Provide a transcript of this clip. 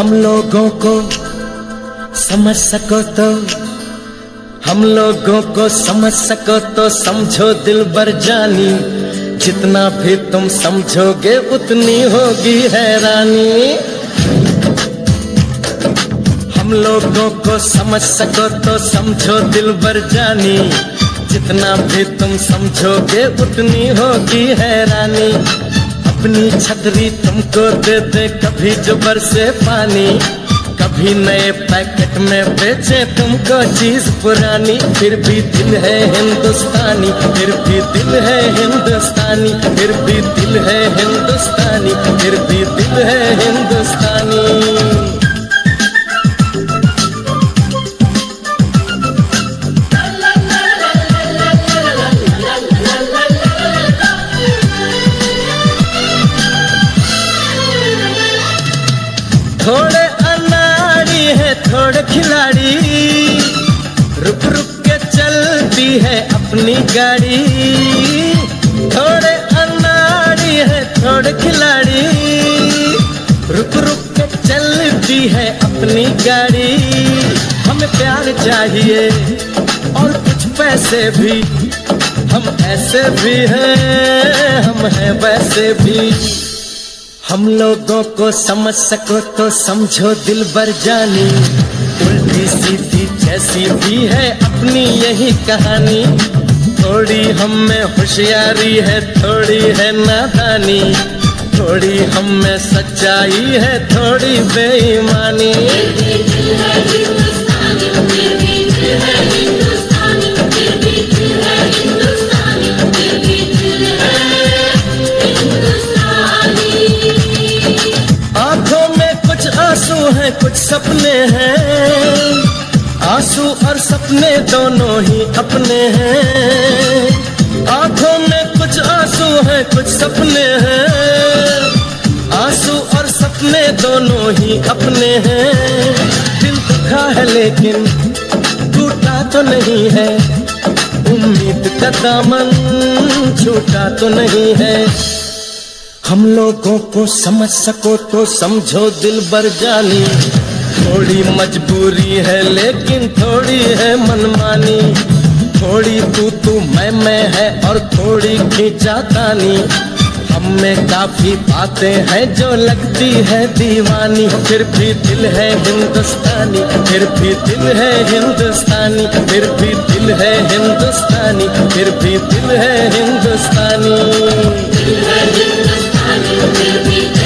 हम लोगों को समझ सको तो, हम लोगों को समझ सको तो समझो दिलबर जानी, जितना भी तुम समझोगे उतनी होगी हैरानी। हम लोगों को समझ सको तो समझो दिलबर जानी, जितना भी तुम समझोगे उतनी होगी हैरानी। अपनी छतरी तुमको दे दे कभी जो बरसे पानी, कभी नए पैकेट में बेचे तुमको चीज पुरानी, फिर भी दिल है हिंदुस्तानी, फिर भी दिल है हिंदुस्तानी, फिर भी दिल है हिंदुस्तानी, फिर भी दिल है हिंदुस्तानी। थोड़े अनाड़ी है थोड़े खिलाड़ी, रुक रुक के चलती है अपनी गाड़ी। थोड़े अनाड़ी है थोड़े खिलाड़ी, रुक रुक के चलती है अपनी गाड़ी। हमें प्यार चाहिए और कुछ पैसे भी, हम ऐसे भी हैं हम हैं वैसे भी। हम लोगों को समझ सको तो समझो दिलबर जानी, उल्टी सीधी जैसी भी है अपनी यही कहानी। थोड़ी हम में होशियारी है थोड़ी है नादानी, थोड़ी हम में सच्चाई है थोड़ी बेईमानी। आंखों में कुछ आंसू हैं कुछ सपने हैं, आंसू और सपने दोनों ही अपने हैं। आंखों में कुछ आंसू हैं कुछ सपने हैं, आंसू और सपने दोनों ही अपने हैं। दिल दुखा है लेकिन टूटा तो नहीं है, उम्मीद का दामन छूटा तो नहीं है। हम लोगों को समझ सको तो समझो दिलबर जानी, थोड़ी मजबूरी है लेकिन थोड़ी है मनमानी। थोड़ी तू मैं है और थोड़ी खींचातानी, हम में काफी बातें हैं जो लगती है दीवानी। फिर भी दिल है हिंदुस्तानी, फिर भी दिल है हिंदुस्तानी, फिर भी दिल है हिंदुस्तानी, फिर भी दिल है हिंदुस्तानी।